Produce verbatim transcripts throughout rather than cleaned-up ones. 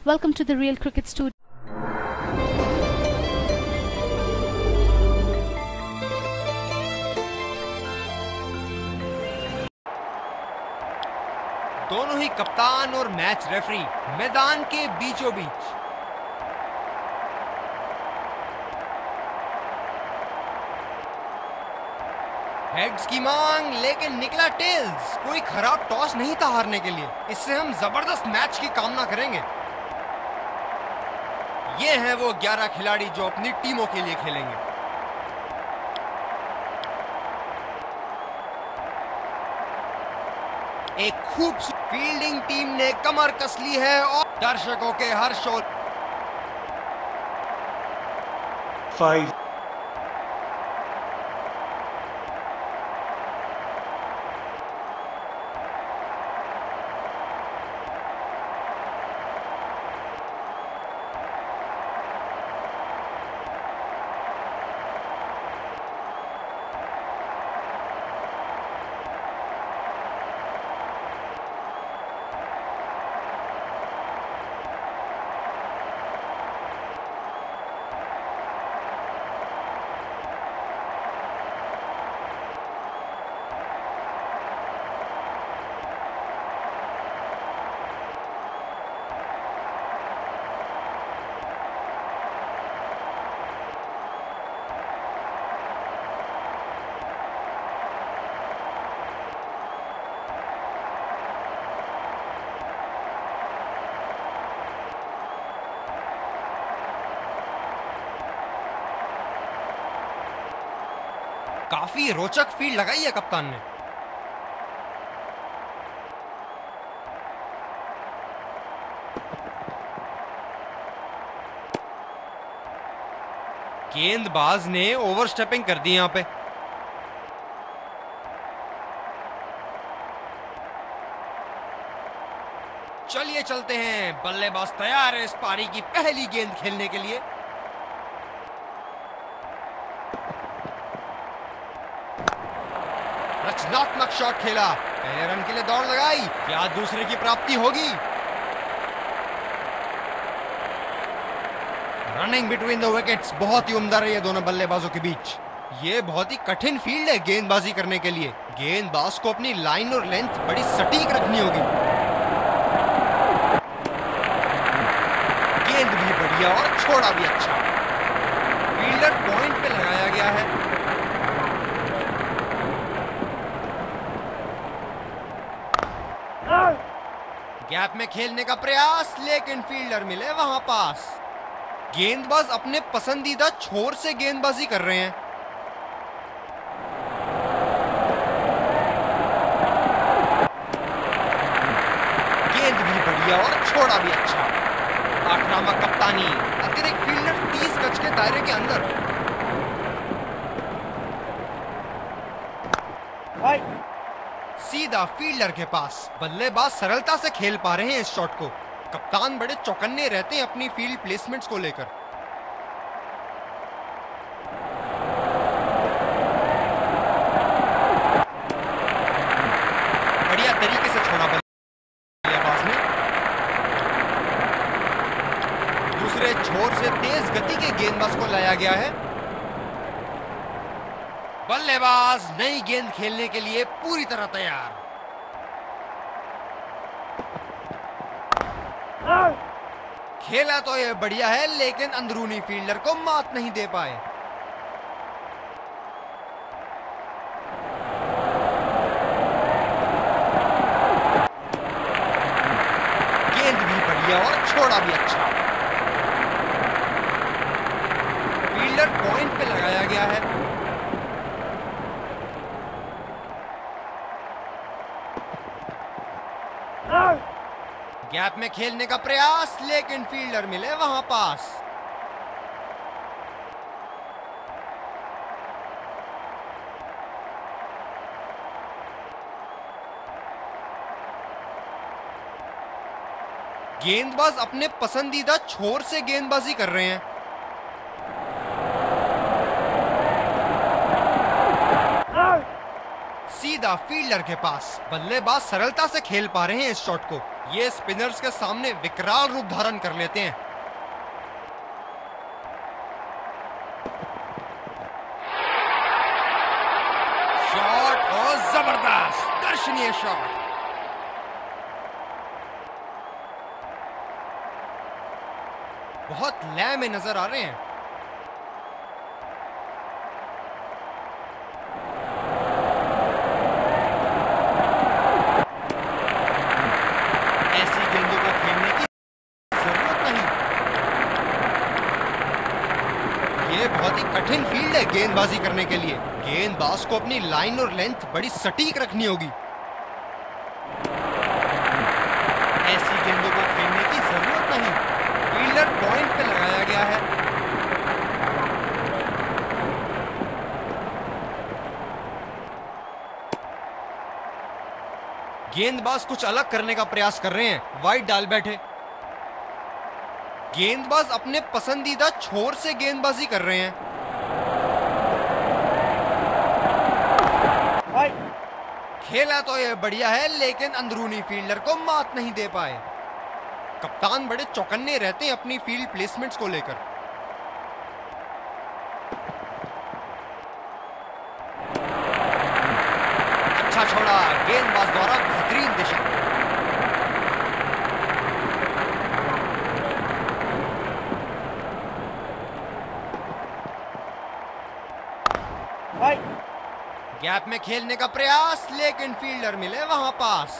Welcome to the Real Cricket Studio. दोनों ही कप्तान और मैच रेफरी मैदान के बीचों बीच। हेड्स की मांग, लेकिन निकला टेल्स। कोई खराब टॉस नहीं था हारने के लिए। इससे हम जबरदस्त मैच की कामना करेंगे। ये हैं वो ग्यारह खिलाड़ी जो अपनी टीमों के लिए खेलेंगे। एक खूबसूरत फील्डिंग टीम ने कमर कस ली है और दर्शकों के हर्षोल्लास। Five. काफी रोचक फील्ड लगाई है कप्तान ने। गेंदबाज ने ओवरस्टेपिंग कर दी यहां पे। चलिए चलते हैं। बल्लेबाज तैयार है इस पारी की पहली गेंद खेलने के लिए। रचनात्मक शॉट खेला, पहले रन के लिए दौड़ लगाई। क्या दूसरे की प्राप्ति होगी? रनिंग बिटवीन द विकेट्स बहुत ही उम्दा रही है दोनों बल्लेबाजों के बीच। ये बहुत ही कठिन फील्ड है गेंदबाजी करने के लिए। गेंदबाज को अपनी लाइन और लेंथ बड़ी सटीक रखनी होगी। गेंद भी बढ़िया और छोड़ा भी अच्छा। फील्डर पॉइंट पे लगाया गया है। गैप में खेलने का प्रयास, लेकिन फील्डर मिले वहां पास। गेंदबाज अपने पसंदीदा छोर से गेंदबाजी कर रहे हैं। गेंद भी बढ़िया और छोड़ा भी अच्छा। आक्रामक कप्तानी, अतिरिक्त फील्डर तीस गज के दायरे के अंदर। सीधा फील्डर के पास। बल्लेबाज सरलता से खेल पा रहे हैं इस शॉट को। कप्तान बड़े चौकन्ने रहते हैं अपनी फील्ड प्लेसमेंट्स को लेकर। बढ़िया तरीके से छोड़ा बल्लेबाज ने। दूसरे छोर से तेज गति के गेंदबाज को लाया गया है। बल्लेबाज नई गेंद खेलने के लिए पूरी तरह तैयार। खेला तो ये बढ़िया है, लेकिन अंदरूनी फील्डर को मात नहीं दे पाए। गेंद भी बढ़िया और छोड़ा भी अच्छा। फील्डर पॉइंट पे लगाया गया है। गैप में खेलने का प्रयास, लेकिन फील्डर मिले वहां पास। गेंदबाज अपने पसंदीदा छोर से गेंदबाजी कर रहे हैं। सीधा फील्डर के पास। बल्लेबाज सरलता से खेल पा रहे हैं इस शॉट को। ये स्पिनर्स के सामने विकराल रूप धारण कर लेते हैं। शॉट और जबरदस्त दर्शनीय शॉट। बहुत लय में नजर आ रहे हैं। ऐसी गेंदों को खेलने की जरूरत नहीं। ये बहुत ही कठिन फील्ड है गेंदबाजी करने के लिए। गेंदबाज को अपनी लाइन और लेंथ बड़ी सटीक रखनी होगी। ऐसी गेंदों को खेलने की जरूरत नहीं। फील्डर पॉइंट पे लगाया गया है। गेंदबाज कुछ अलग करने का प्रयास कर रहे हैं। वाइड डाल बैठे। गेंदबाज अपने पसंदीदा छोर से गेंदबाजी कर रहे हैं। खेला तो यह बढ़िया है, लेकिन अंदरूनी फील्डर को मात नहीं दे पाए। कप्तान बड़े चौकन्ने रहते हैं अपनी फील्ड प्लेसमेंट्स को लेकर। अच्छा छोड़ा गेंदबाज द्वारा, बेहतरीन दिशा। गैप में खेलने का प्रयास, लेकिन फील्डर मिले वहां पास।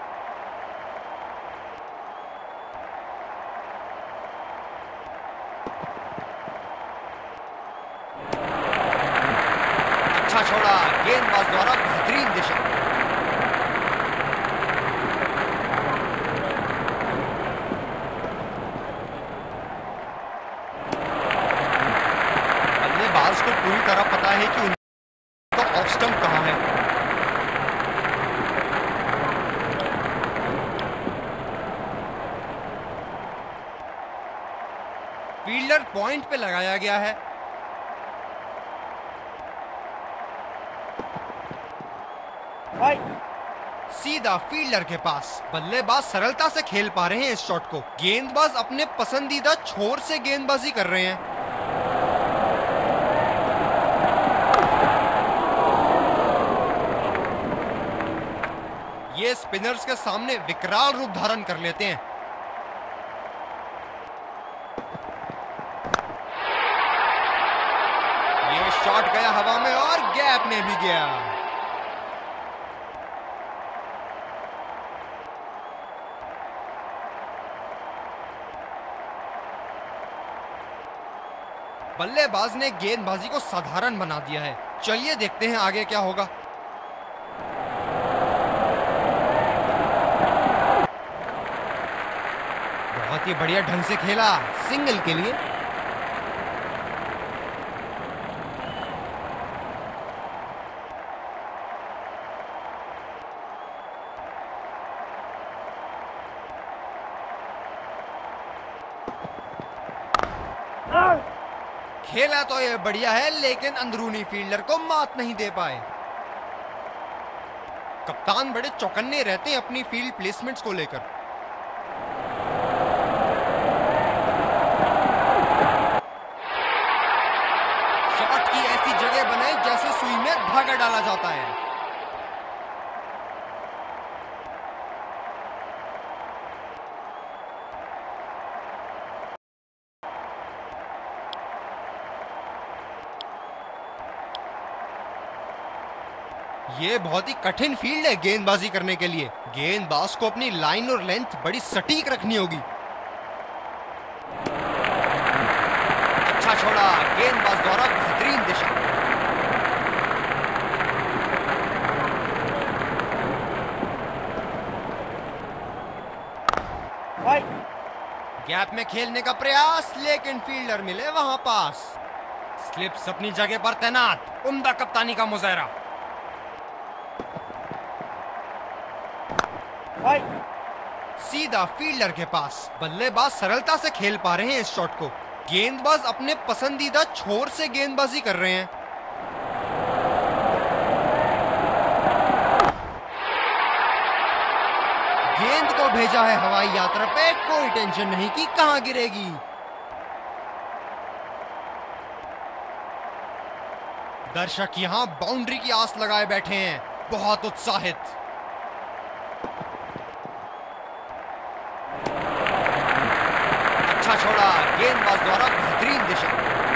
अच्छा छोड़ा गेंदबाज द्वारा, बेहतरीन दिशा। बल्लेबाज को पूरी तरह पता है कि उनका ऑफ स्टंप कहां है। फील्डर पॉइंट पे लगाया गया है। सीधा फील्डर के पास। बल्लेबाज सरलता से खेल पा रहे हैं इस शॉट को। गेंदबाज अपने पसंदीदा छोर से गेंदबाजी कर रहे हैं। ये स्पिनर्स के सामने विकराल रूप धारण कर लेते हैं। ये शॉट गया हवा में और गैप में भी गया। बल्लेबाज ने गेंदबाजी को साधारण बना दिया है। चलिए देखते हैं आगे क्या होगा। बहुत ही बढ़िया ढंग से खेला सिंगल के लिए। खेला तो यह बढ़िया है, लेकिन अंदरूनी फील्डर को मात नहीं दे पाए। कप्तान बड़े चौकन्ने रहते हैं अपनी फील्ड प्लेसमेंट्स को लेकर। शॉट की ऐसी जगह बनाई जैसे सुई में धागा डाला जाता है। ये बहुत ही कठिन फील्ड है गेंदबाजी करने के लिए। गेंदबाज को अपनी लाइन और लेंथ बड़ी सटीक रखनी होगी। अच्छा छोड़ा गेंदबाज द्वारा, बेहतरीन दिशा। गैप में खेलने का प्रयास, लेकिन फील्डर मिले वहां पास। स्लिप्स अपनी जगह पर तैनात। उम्दा कप्तानी का मुजाहरा। सीधा फील्डर के पास। बल्लेबाज सरलता से खेल पा रहे हैं इस शॉट को। गेंदबाज अपने पसंदीदा छोर से गेंदबाजी कर रहे हैं। भेजा है हवाई यात्रा पे, कोई टेंशन नहीं कि कहां गिरेगी। दर्शक यहां बाउंड्री की आस लगाए बैठे हैं, बहुत उत्साहित। अच्छा छोड़ा, गेंदबाज द्वारा बेहतरीन दिशा।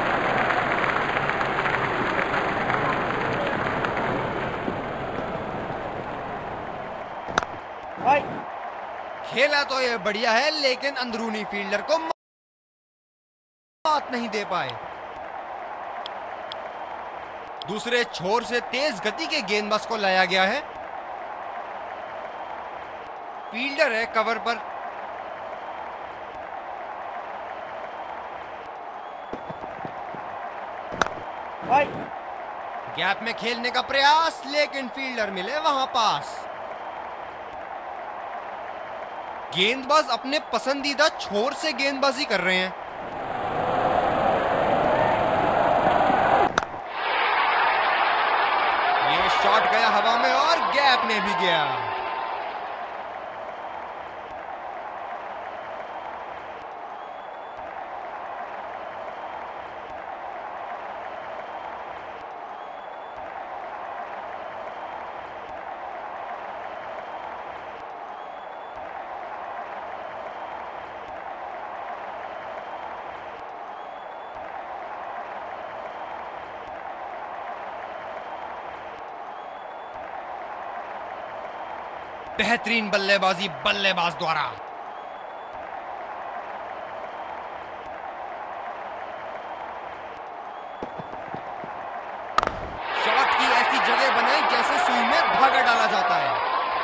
खेला तो ये बढ़िया है, लेकिन अंदरूनी फील्डर को मात नहीं दे पाए। दूसरे छोर से तेज गति के गेंदबाज को लाया गया है। फील्डर है कवर पर। गैप में खेलने का प्रयास, लेकिन फील्डर मिले वहां पास। गेंदबाज अपने पसंदीदा छोर से गेंदबाजी कर रहे हैं। ये शॉट गया हवा में और गैप में भी गया। बेहतरीन बल्लेबाजी बल्लेबाज द्वारा। शॉट की ऐसी जगह बनाई जैसे सुई में धागा डाला जाता है।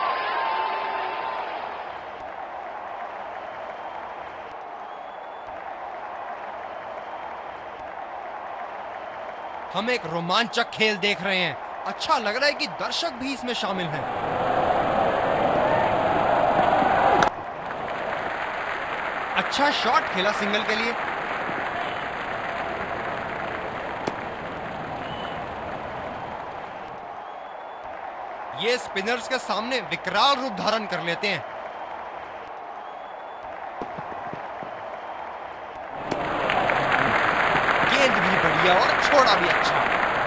हम एक रोमांचक खेल देख रहे हैं। अच्छा लग रहा है कि दर्शक भी इसमें शामिल हैं। अच्छा शॉट खेला सिंगल के लिए। ये स्पिनर्स के सामने विकराल रूप धारण कर लेते हैं। गेंद भी बढ़िया और छोड़ा भी अच्छा।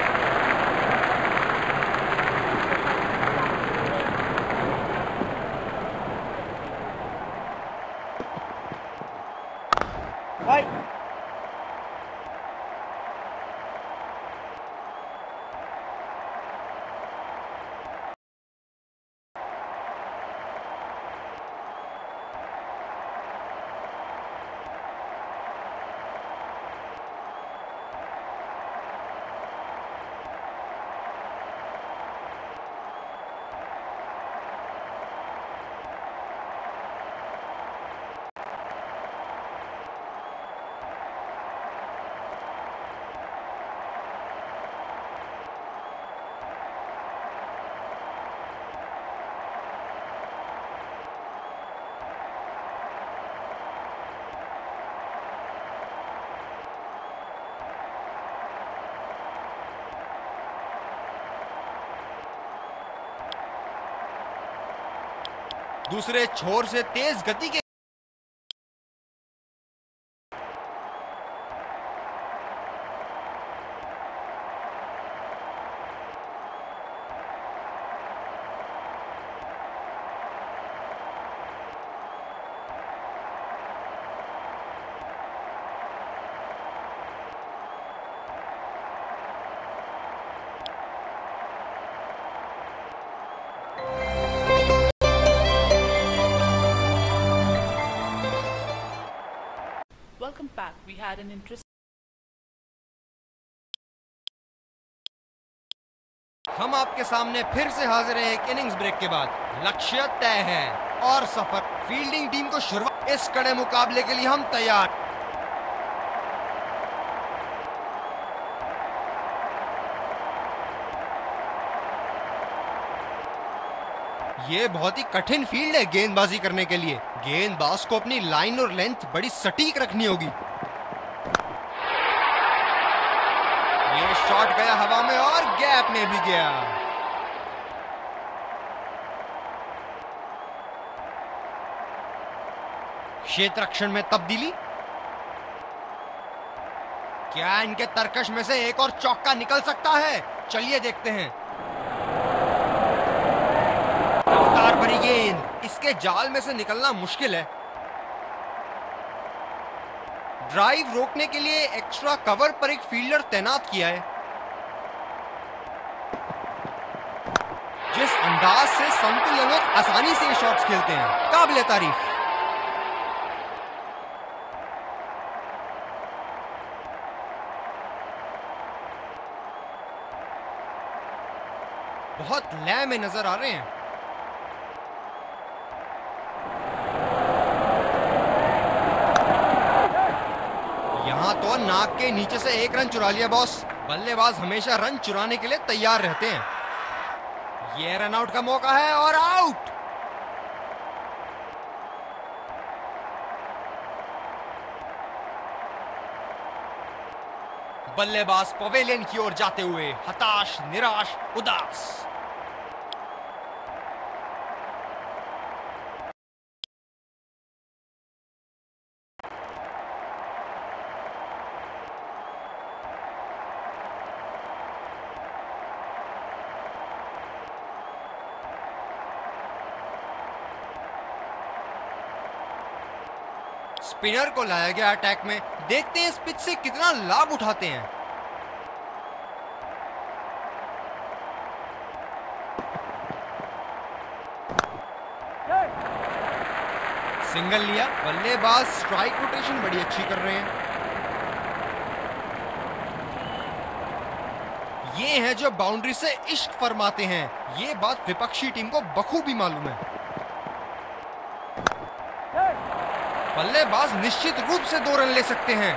दूसरे छोर से तेज गति के Welcome back. We had an interesting. हम आपके सामने फिर से हाजिर हैं एक इनिंग्स ब्रेक के बाद। लक्ष्य तय है और सफर। फील्डिंग टीम को शुरुआत। इस कड़े मुकाबले के लिए हम तैयार। ये बहुत ही कठिन फील्ड है गेंदबाजी करने के लिए। गेंदबाज को अपनी लाइन और लेंथ बड़ी सटीक रखनी होगी। ये शॉट गया हवा में और गैप में भी गया। क्षेत्र रक्षण में तब्दीली। क्या इनके तरकश में से एक और चौका निकल सकता है? चलिए देखते हैं। रफ्तार भरी गेंद, इसके जाल में से निकलना मुश्किल है। ड्राइव रोकने के लिए एक्स्ट्रा कवर पर एक फील्डर तैनात किया है। जिस अंदाज से संतुलन और आसानी से ये शॉट्स खेलते हैं, काबिले तारीफ। बहुत लय में नजर आ रहे हैं। यहां तो नाक के नीचे से एक रन चुरा लिया बॉस। बल्लेबाज हमेशा रन चुराने के लिए तैयार रहते हैं। ये रन आउट का मौका है और आउट। बल्लेबाज पवेलियन की ओर जाते हुए हताश, निराश, उदास। स्पिनर को लाया गया अटैक में। देखते हैं इस पिच से कितना लाभ उठाते हैं। सिंगल लिया। बल्लेबाज स्ट्राइक रोटेशन बड़ी अच्छी कर रहे हैं। ये हैं जो बाउंड्री से इश्क फरमाते हैं। ये बात विपक्षी टीम को बखूबी मालूम है। बल्लेबाज निश्चित रूप से दो रन ले सकते हैं।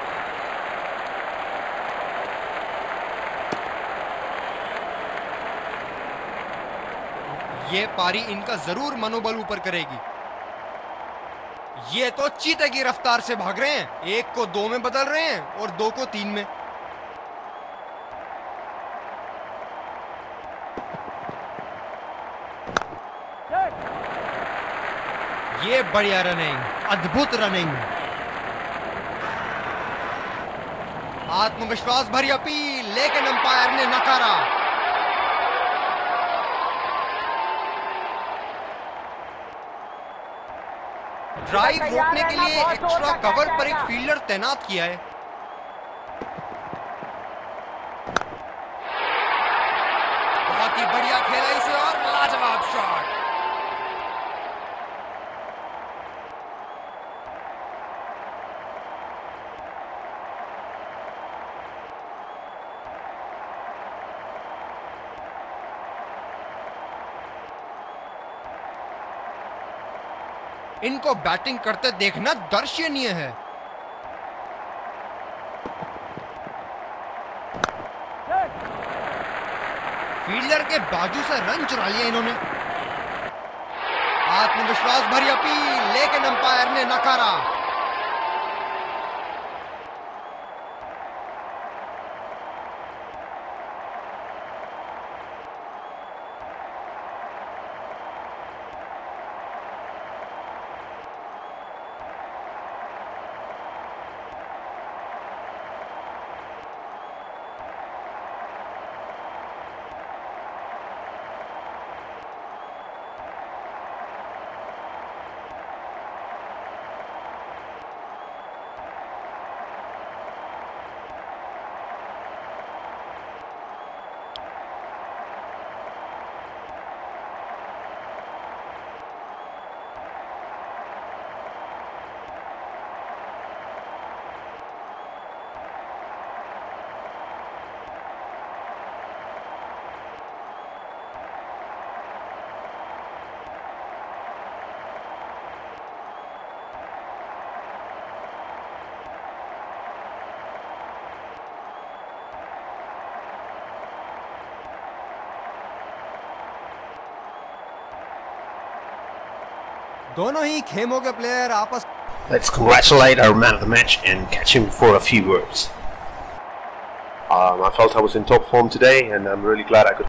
ये पारी इनका जरूर मनोबल ऊपर करेगी। ये तो चीते की रफ्तार से भाग रहे हैं। एक को दो में बदल रहे हैं और दो को तीन में। ये बढ़िया रनिंग, अद्भुत रनिंग। आत्मविश्वास भरी अपील, लेकिन अंपायर ने नकारा। ड्राइव रोकने के लिए एक्स्ट्रा कवर पर एक फील्डर तैनात किया है। बहुत ही बढ़िया खेला इसे और लाजवाब शॉट। इनको बैटिंग करते देखना दर्शनीय है। फील्डर के बाजू से रन चुरा लिया इन्होंने। आत्मविश्वास भरी अपील, लेकिन अंपायर ने नकारा। दोनों ही खेमों के प्लेयर आपस। Let's congratulate our man of the match and catch him for a few words. Um, I felt I was in top form today, and I'm really glad I could